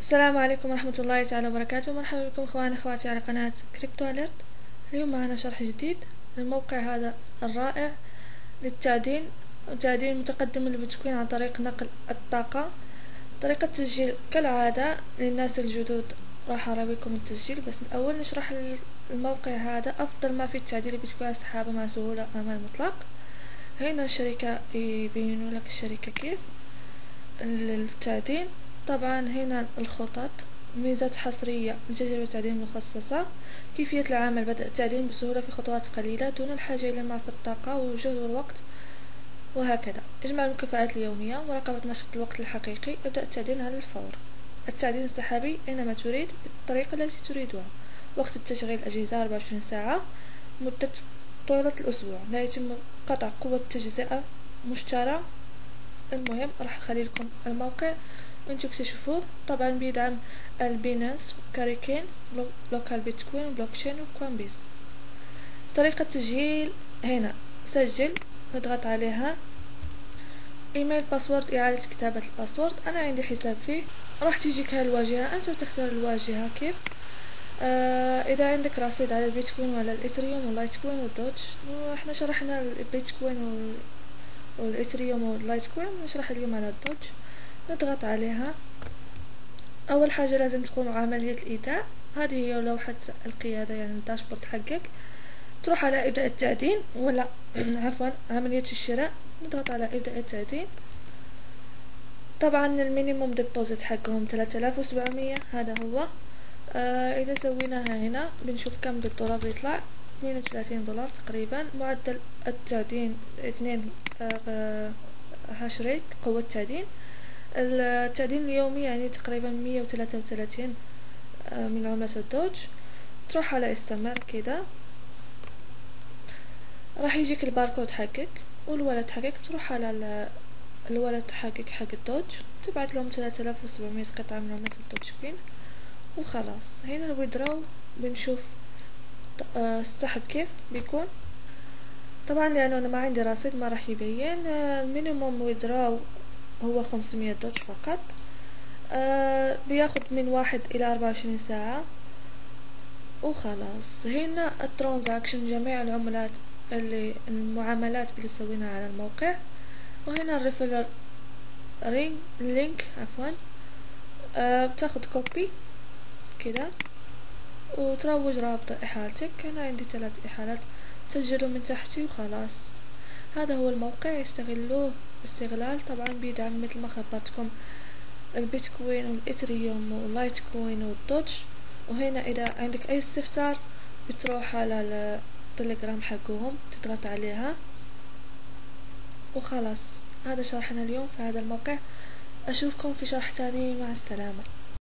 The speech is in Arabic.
السلام عليكم ورحمة الله تعالى وبركاته. مرحبا بكم اخواني اخواتي على قناة كريبتو اليرت. اليوم معنا شرح جديد للموقع هذا الرائع للتعدين وتعدين متقدم البيتكوين عن طريق نقل الطاقة. طريقة التسجيل كالعادة للناس الجدد، راح أراويكم التسجيل، بس الأول نشرح الموقع هذا أفضل ما في التعدين البيتكوين سحابة مع سهولة وأمان مطلق. هنا الشركة يبينوا لك الشركة كيف التعدين. طبعا هنا الخطط، ميزات حصرية لتجربة التعدين مخصصة، كيفية العمل، بدء التعدين بسهولة في خطوات قليلة دون الحاجة إلى معرفة الطاقة والجهد والوقت، وهكذا. اجمع المكافآت اليومية، مراقبة نشاط الوقت الحقيقي، ابدأ التعدين على الفور. التعدين السحابي أينما تريد بالطريقة التي تريدها. وقت التشغيل الأجهزة 24 ساعة. مدة طولة الأسبوع، لا يتم قطع قوة التجزئة مشترى. المهم راح اخلي لكم الموقع وانتو اكتشفوه. طبعا بيدعم البينانس، كاريكين، لوكال بيتكوين، بلوكشين، وكوين بيس. طريقة تسجيل، هنا سجل، نضغط عليها. ايميل، باسورد، اعادة كتابة الباسورد. انا عندي حساب فيه. راح تجيك هالواجهة، انت بتختار الواجهة كيف. اذا عندك رصيد على البيتكوين وعلى الايثريوم واللايتكوين والدوج، واحنا شرحنا البيتكوين والإثريوم واللايتكوين، نشرح اليوم على الدوج. نضغط عليها. أول حاجة لازم تقوم عملية الإيداع، هذه هي لوحة القيادة، يعني الداشبورد حقك. تروح على إبداء التعدين، ولا عفوا عملية الشراء. نضغط على إبداء التعدين. طبعا المينيموم ديبوزيت حقهم 3700، هذا هو. إذا سويناها هنا بنشوف كم بالدولار بيطلع، 32 دولار تقريبا. معدل التعدين 2 هاش ريت، قوة تعدين. التعدين اليومي يعني تقريبا 133 من عملة الدوج. تروح على استمر كده، راح يجيك الباركود حقك والولد حقك. تروح على الولد حقك حق الدوج، تبعت لهم 3700 قطعة من عملة الدوج كوين، وخلاص. هنا الويدراو بنشوف السحب كيف بيكون. طبعا لانه انا ما عندي رصيد ما راح يبين. المينيموم ويدراو هو 500 دوج فقط. بياخد من 1 إلى 24 ساعة، وخلاص. هنا الترانزاكشن، جميع العملات المعاملات اللي سويناها على الموقع. وهنا الريفرال لينك، عفوا. بتاخد كوبي كده وتروج رابط إحالتك. أنا عندي 3 إحالات، تسجلوا من تحتي وخلاص. هذا هو الموقع، يستغلوه استغلال. طبعا بيدعم مثل ما خبرتكم البيتكوين والإثريوم واللايتكوين والدوج. وهنا إذا عندك أي استفسار بتروح على التليجرام حقهم، تضغط عليها وخلاص. هذا شرحنا اليوم في هذا الموقع. أشوفكم في شرح ثاني، مع السلامة.